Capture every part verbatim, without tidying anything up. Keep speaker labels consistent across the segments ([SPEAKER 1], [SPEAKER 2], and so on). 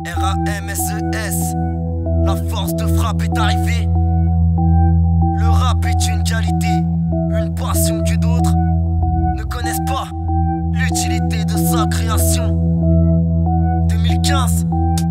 [SPEAKER 1] R A M S E S, la force de frappe est arrivée. Le rap est une qualité, une passion que d'autres ne connaissent pas. L'utilité de sa création. deux mille quinze.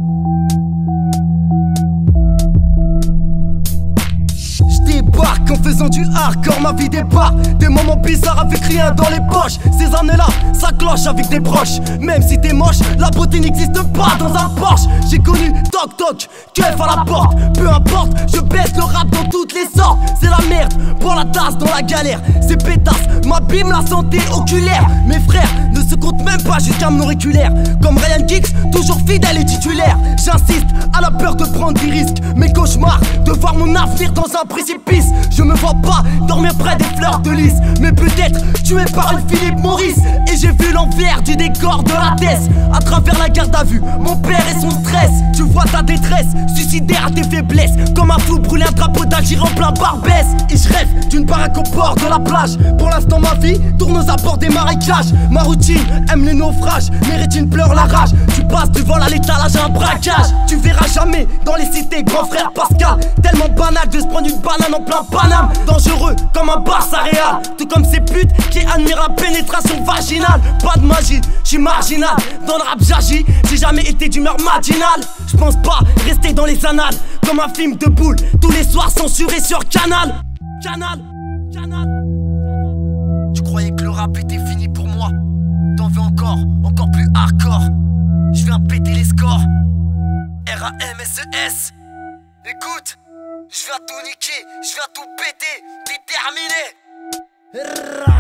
[SPEAKER 1] J'débarque en faisant du hardcore, ma vie débarque. Des moments bizarres avec rien dans les poches. Ces années-là, ça cloche avec des proches. Même si t'es moche, la beauté n'existe pas dans un Porsche. J'ai connu toc toc, keuf à la porte. Peu importe, je baisse le rap dans toutes les sortes. C'est la merde, pour la tasse dans la galère. C'est pétasse, m'abîme la santé oculaire. Mes frères ne se comptent même pas jusqu'à mon auriculaire. Comme Ryan Giggs, toujours fidèle et titulaire. J'insiste, à la peur de prendre des risques. Mes cauchemars, de voir mon avenir dans un précipice. Je me vois pas dormir près des fleurs de lys. Mais peut-être tué par une Philippe Maurice. Et j'ai vu l'envers du décor de la thèse. À travers la garde à vue, mon père et son stress. Tu vois ta détresse, suicidaire à tes faiblesses. Comme un fou brûler un drapeau d'Algérie en plein Barbès. Et je rêve d'une baraque au bord de la plage. Pour l'instant ma vie tourne aux abords des marécages. Ma routine aime les naufrages, mes rétines pleurent la rage. Tu passes du vol à l'étalage à un braquage. Tu verras jamais dans les cités grand frère Pascal. Tellement banal de se prendre une banane en plein Paname. Dangereux comme un Barça Real. Tout comme ces putes qui admirent la pénétration vaginale. Pas de magie, j'suis marginal. Dans le rap j'agis, j'ai jamais été d'humeur matinale. J'pense pas rester dans les annales. Comme un film de boule, tous les soirs censuré sur Canal. Canal, Canal. Tu croyais que le rap était fini pour moi? T'en veux encore, encore plus hardcore. Je viens péter les scores. R A M S E S. Écoute, je viens tout niquer, je viens tout péter, déterminé.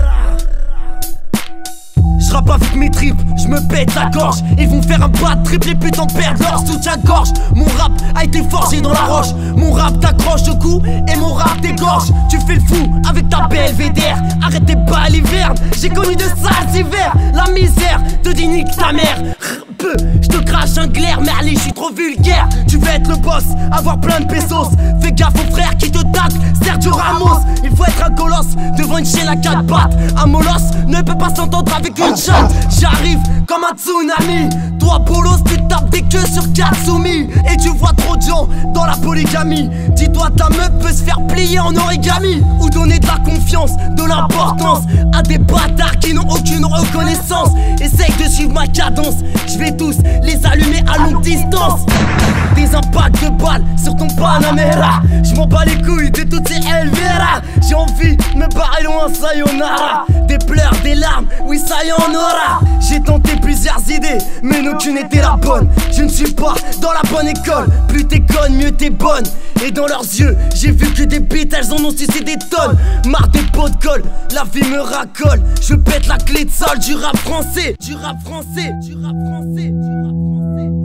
[SPEAKER 1] Je rappe avec mes tripes, je me pète la gorge. Ils vont faire un bad trip, les putains perdent leur soutien-gorge. Mon rap a été forgé dans la roche. Mon rap t'accroche au cou et mon rap t'égorge. Tu fais le fou avec ta belvédère. Arrête tes balles hiverne, j'ai connu de sales hivers. La misère te dit nique ta mère. Peu, je te crache un glaire, mais allez, je suis trop vulgaire. Tu veux être le boss, avoir plein de pesos. Fais gaffe aux frères qui te taclent, Sergio Ramos. Il faut être un colosse devant une chaîne à quatre pattes. Un molosse ne peut pas s'entendre avec une chatte. J'arrive comme un tsunami. Toi, bolos, tu tapes des queues sur Katsumi. Et tu vois trop de gens dans la polygamie. Dis-toi, ta meuf peut se faire plier en origami. Ou donner de la confiance, de l'importance à des bâtards qui n'ont aucune reconnaissance. Essaye de suivre ma cadence, je vais tous les allumer à longue distance. Des impacts de balles sur ton Panamera. Je m'en bats les couilles de toutes ces Elvira. J'ai envie de me barrer loin, sayonara. Des pleurs, des larmes, oui ça y en aura. J'ai tenté plusieurs idées, mais aucune n'était la bonne. Je ne suis pas dans la bonne école. Plus t'es conne, mieux t'es bonne. Et dans leurs yeux, j'ai vu que des bites, elles en ont sucé des tonnes. Marre des pots de colle, la vie me racole. Je pète la clé de sol du rap français. Du rap français, du rap français, du rap français.